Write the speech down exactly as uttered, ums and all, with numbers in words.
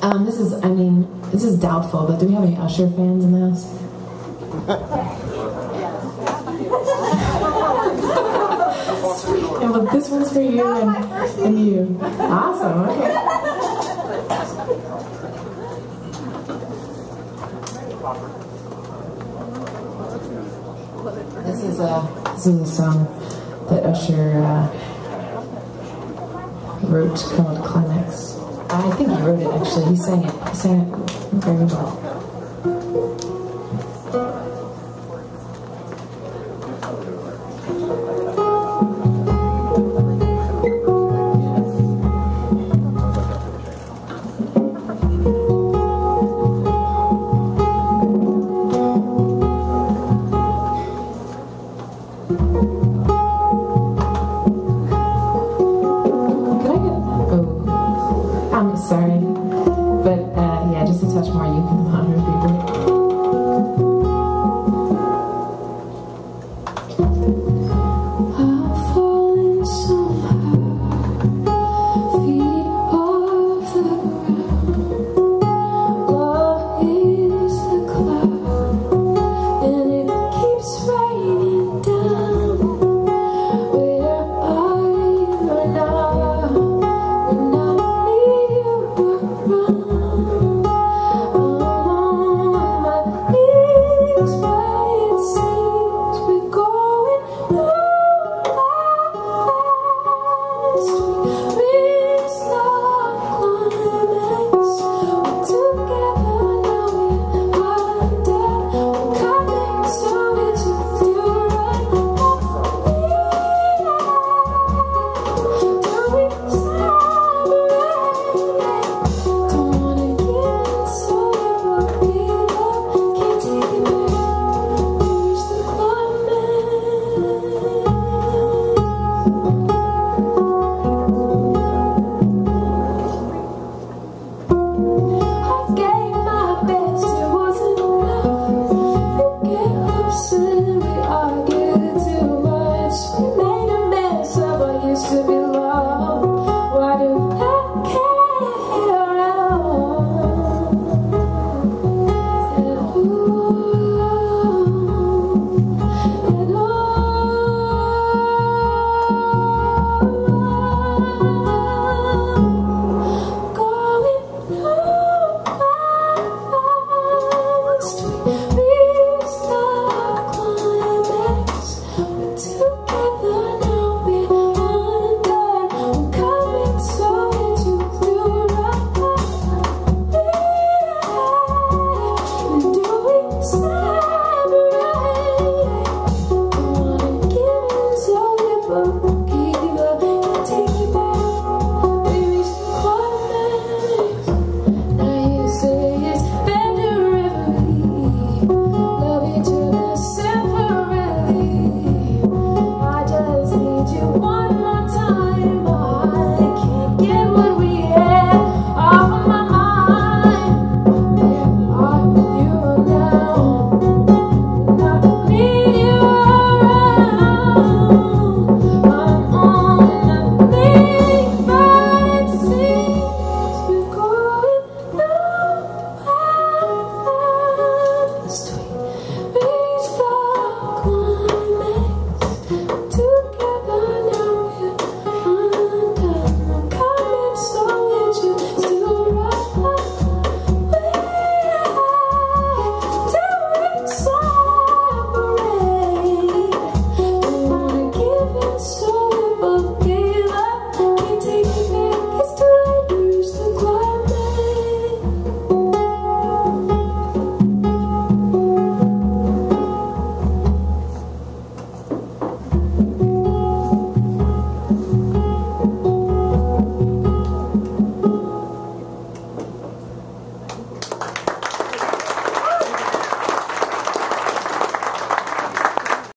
Um, this is, I mean, this is doubtful, but do we have any Usher fans in the house? Yeah, well, this one's for you and, and you. Awesome, okay. This is a, this is a song that Usher uh, wrote called Climax. I think he wrote it actually. He sang it. He sang it very well. Sorry.